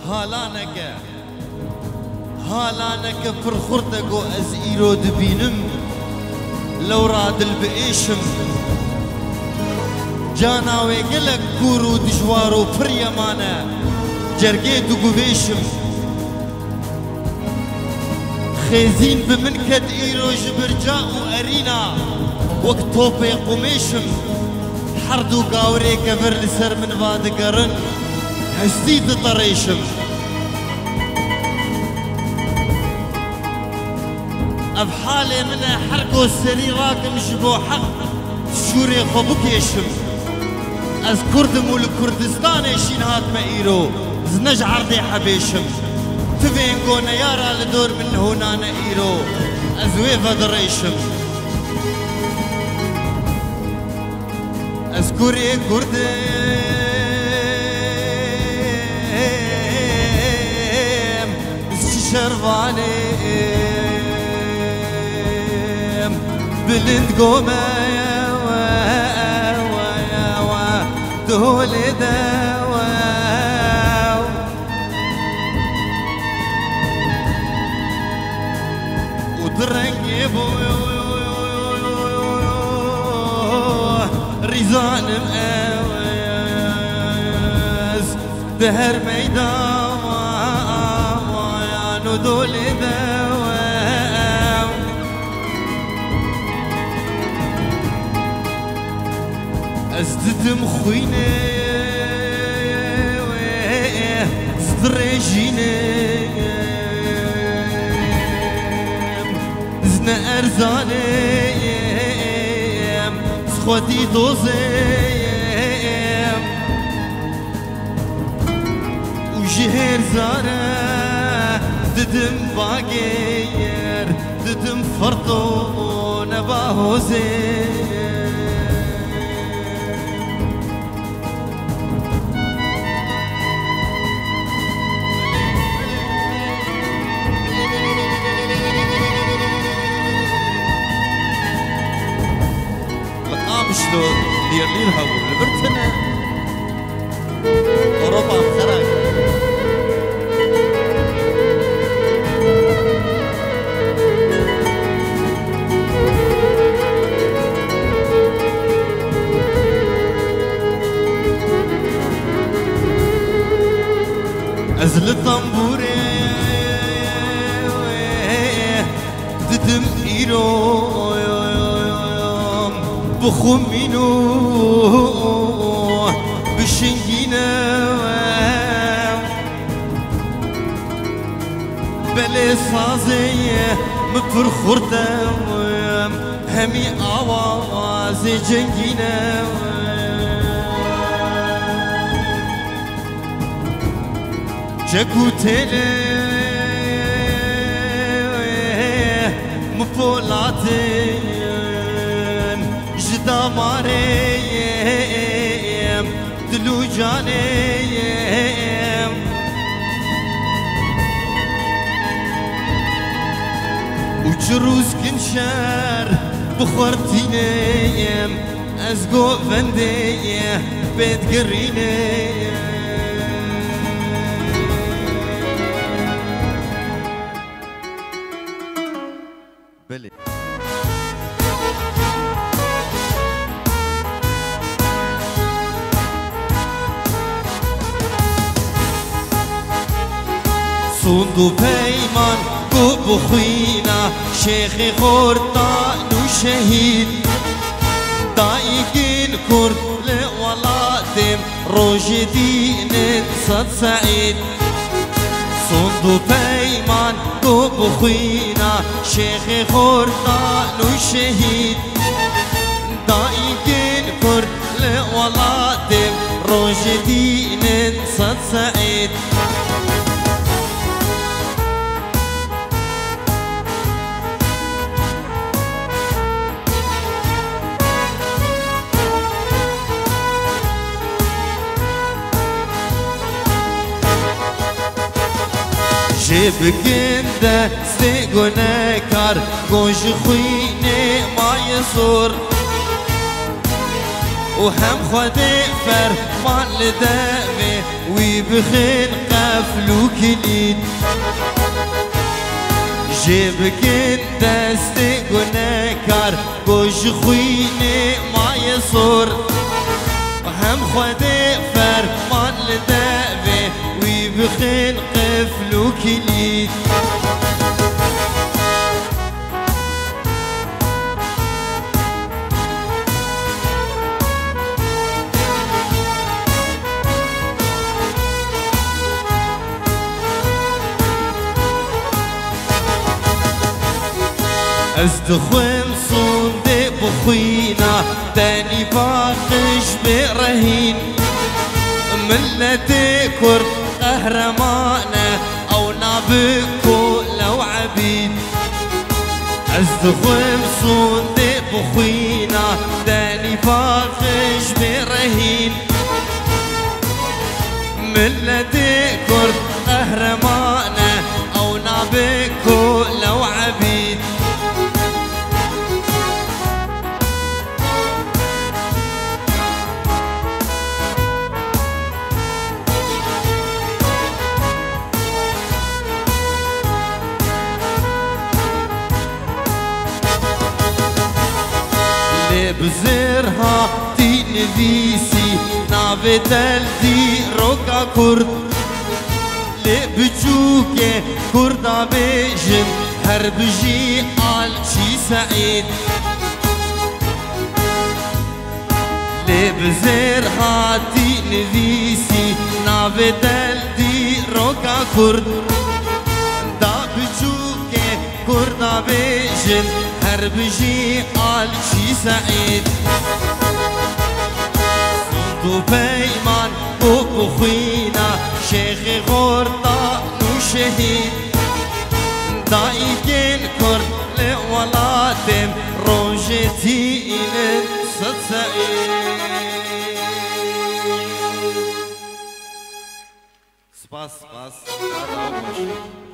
هالانك فرخورتكو از ايرو دبينم لو راد البئيشم جانا ويقلك كورو دجوارو فريمانا جرقيت وقبيشم خيزين بمنكد ايرو جبرجاء وارينا وقت توبي قميشم حردو قاوري كفر لسر من بعد قرن هستيد طريشم بحالي من حركو السري راكم جبو حق شوري خبوك يشم از كردم والكردستان يشين هات مايرو زنج عرضي حبيشم تبين قونا يارا لدور من هنا نايرو از ويفا دريشم از كوري كردم از شرباني بلند قوما يا دولي دوا ودرنقي بو ريزان مقاوز دهر ميدان ودولي دوا ازددم خويني زدريجيني زنا ارزاني سخوتي دوزي وجهير زارة ددم باقير ددم فرطو نباهوزي شلون دير لي الهو لبرتنا اوروبا مخرج ازل الطنبوري ددم ايرو بخمينو بشنجينا بلي صازي مفرخورتا همي آوازي جنجينا جاكو تيلي مفولاتي داماريم دلو جانيم وجروز كنشار بخورتينيم ازقو فندي بيت قرينيم بلي صندو پیمان گو بخوینا شیخ خورتان و شهید دایگین کرد لولادم روش دین صد سعید صندو پیمان گو بخوینا شیخ خورتان و شهید دایگین کرد لولادم روش دین صد سعید جيب كنده استيقونا كار قوش خويني ما يصور وهم خدي فرمان لدامي ويبخين قار قفل وكليد جيبك دستي قنكار قوش خويني ما يصور وهم خودي فرمان لدابي ويبخن قفل وكليد استخوم صندق بخوينا تاني باقش برهين ملة كرد قهرمانة أو نابكو لو عبيد استخوم صندق بخوينا تاني باقش برهين ملة كرد قهرمانة أو نابكو لو عبيد بزرها تنفيسي نافي تلدي روكا كرد لبجوكي كردا بيجن هربجي عالشي سعيد لبزرها تنفيسي نافي تلدي روكا كرد دا بجوكي كردا بيجن هربجي عالشي سعيد صندو بيمان بوكو خوينا شيخ غورطان وشهيد دايكين كرد لولاتم روجتي إلن صد سعيد سباس